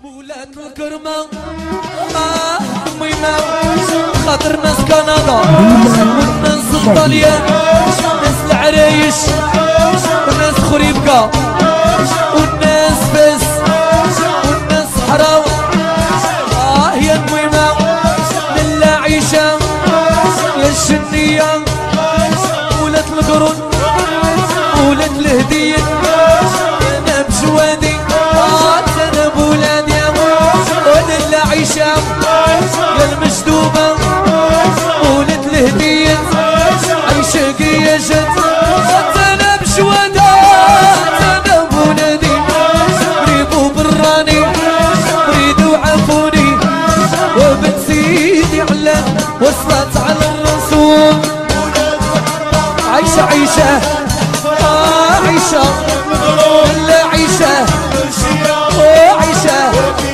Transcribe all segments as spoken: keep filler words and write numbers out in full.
مولات الكرمة آه ميمة خاطر ناس كندا والناس الطليان ناس العرايش والناس خريبكا والناس فاس والناس حراوة آه يا الميمة لله عيشة يا الشنية مولات القرون مولات الهدية أنا بجوادي أنا بولادي ولله عيشة يا المجدوبة مولات الهدية عيشة قياجت أنا بجوادي أنا بولادي ريبو براني ريدو عفوني وبنت سيدي علام وصلت على الرسول عيشة عيشة آه عيشة لا عيشة آه عيشة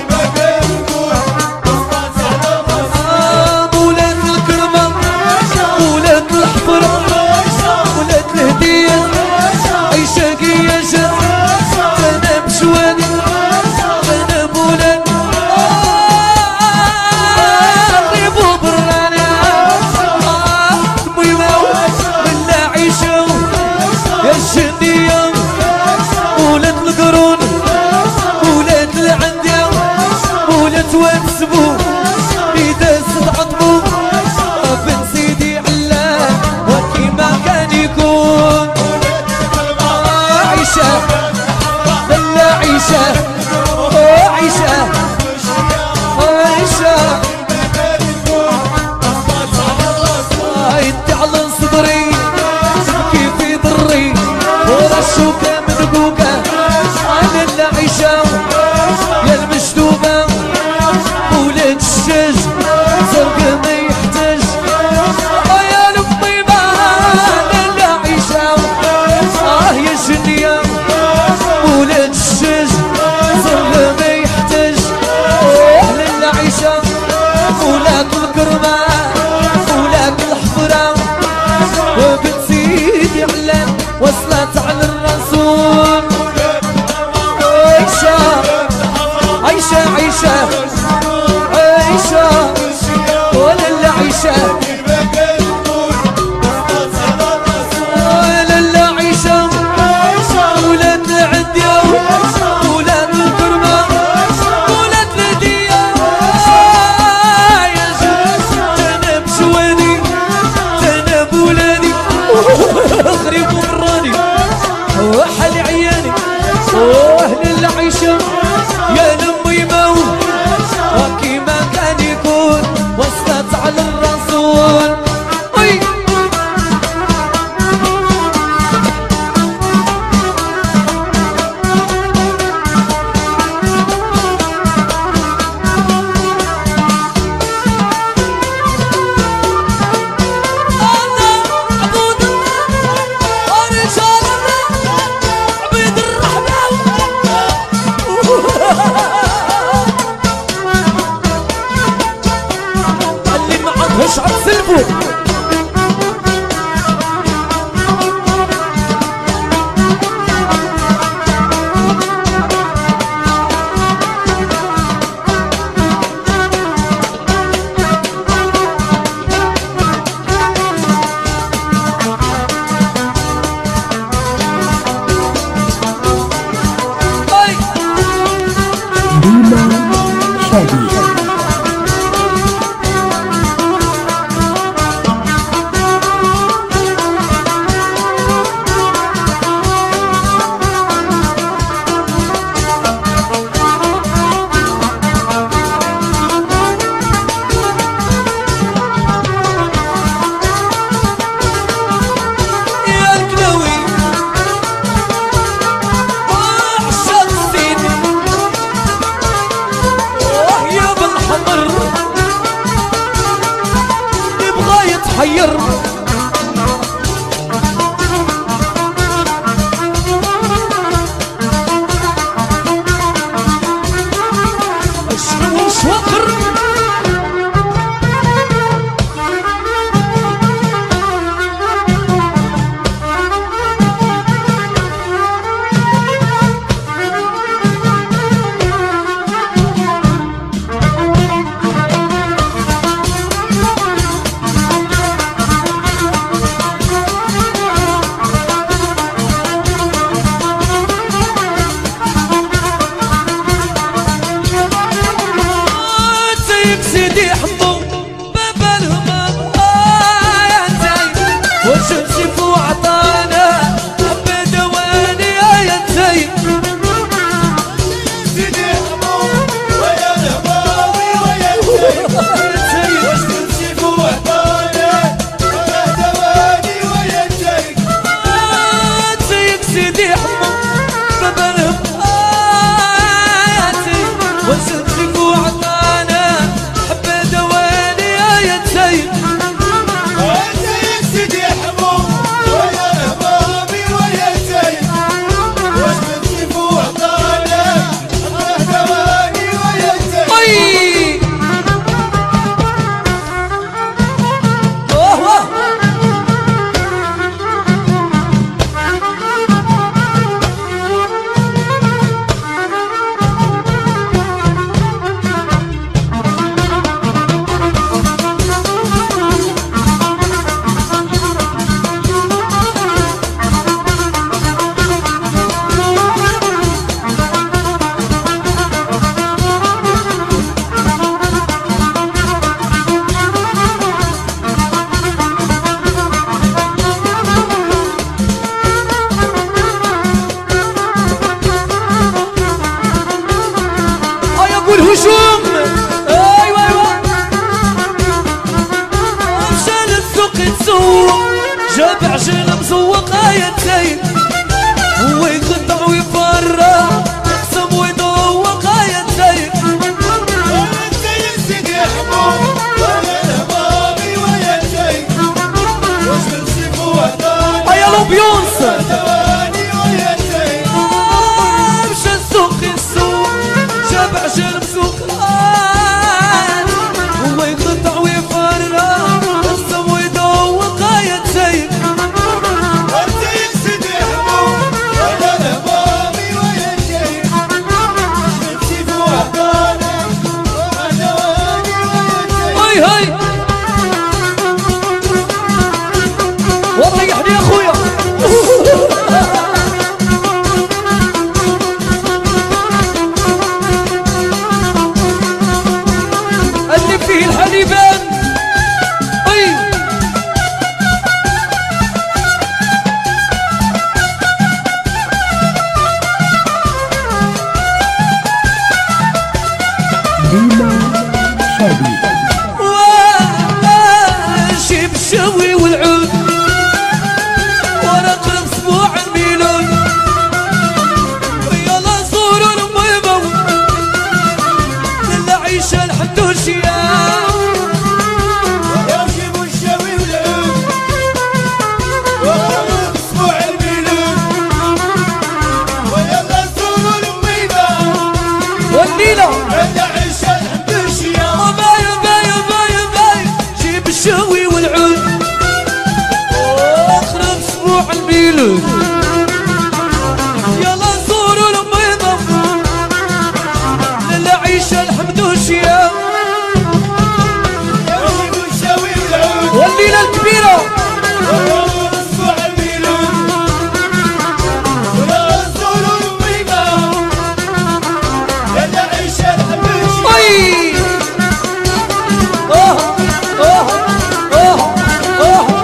آه مولات الكرمة مولات الحفرة مولات الهدية عيشة قياجة أنا بشواني أنا مولات ريبو براني آه ميمة ولا عيشة يا الجنية مولات القرون مولات العندية مولات وانسبو إذا ستعطبو بن سيدي علام وكيما كان يكون آه عيشة لا عيشة آه عيشة عيشة آه انت على صدري كيف يضري ورشوكة من قوقة أنا اللي عيشة يا المجدوبة ولاد الشاج زرق ما يحتاج يا الطيبة أنا اللي عيشة آه يا جنية ولاد الشاج زرق ما يحتاج أهل اللي عيشة ولاد الكرمة ولاد الحفرة وبنت سيدي علام وصلت على الرسول عيشة عيشة عيشة عيشة ولا اللي عيشة ولا اللي عيشة ولاد العدية ولاد الكرمة ولاد الهدية يا زوج أنا بشواني أنا بولادي غريب ومراني وحل عياني واهل العيشة يا الميمة وكيما كان يكون وصلت على الرسول أي مش عتسلفوا شادي حير شنو شوقر وي اوه والهجوم ايوا ايوا مشى للسوق يتسوق جاب عجل مزوق يا تايب هو يقطع ويفرق يقسم ويذوق يا تايب التايب سيدي حبوب ويا الهضامي ويا التايب واش نسيبو وحداني هيا لومبيونس دواني ويا التايب مشى السوق يتسوق جاب عجل مزوق هو يقطع ويفرق يقسم ويذوق يا تايب التايب سيدي حبوب ويا الهضامي ويا التايب واش نسيبو وحداني دواني ويا التايب هاي هاي وريحني يا اخويا اللي فيه الحليبان اي جيب الشوي والعود ورا قرب اسبوع الميلود يلا زوروا الميمو للا عيشه الحندوشيه يا جيبوا الشاوي والعود وقرب اسبوع الميلود ويلا زوروا الميمة والليله عند عيشة الحندوشية باي باي باي باي جيب الشوي والعود اخرب اسبوع الميلود يلا زوروا الميضة للعيشة الحمدوشية يا جيبوا الشاوي والعود والليلة الكبيرة وقرب اسبوع الميلود ويلا زوروا الميمة عند عيشة الحندوشية اي اوه اوه اوه اوه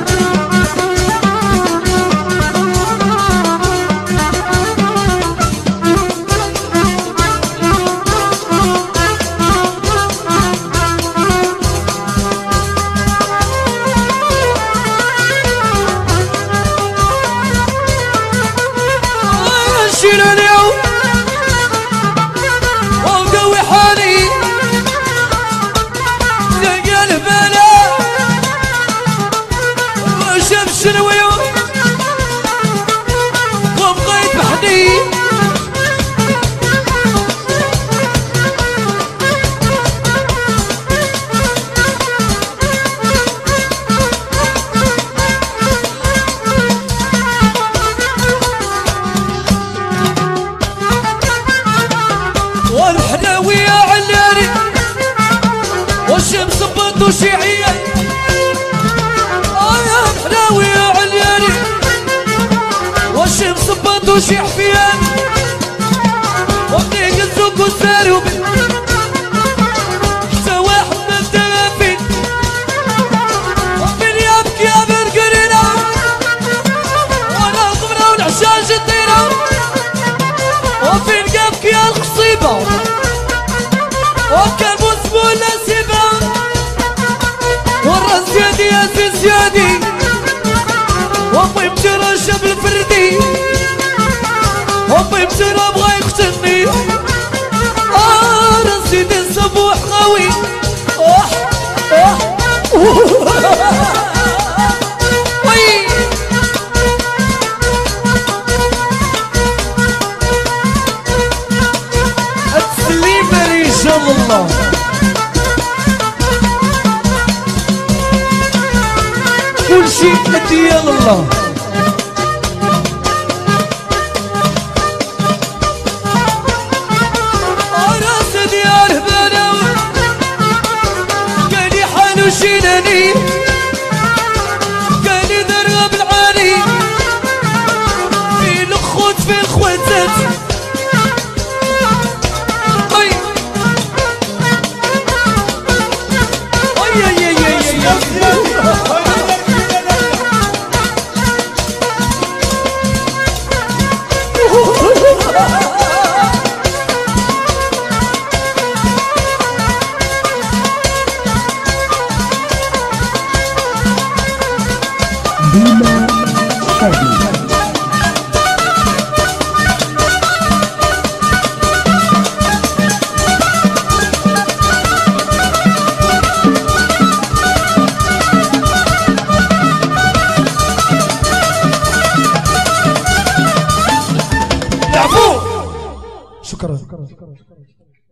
شيلوني وقوي حالي لقى البلاء وشاف شنويو وبغيت بحدي والحلاوية علاني والشمس بطو شيعية آه يا الحلاوية علاني والشمس بطو شي حفيان وطيق الزوق والساروب حتى واحد من الدلافين وفين يابك يا برقرينا وانا الغمرة والعشاش الديرة وفين جابك يا القصيبة وكابوس مولا سيبا والراس زيادي يا سي زيادي وامي مجرى شاب الفردي وامي مجرى بغا يقتلني اه راسي دي صبوح قوي اوح اوح وي التسليم ان شاء الله الله. كل شيء ديال الله. راس ديال بلاوي قالي حالو شيلاني قالي درغب العالي في الخوت في الخواتات اي اي اي اي ديما شادي. العفو. شكرا.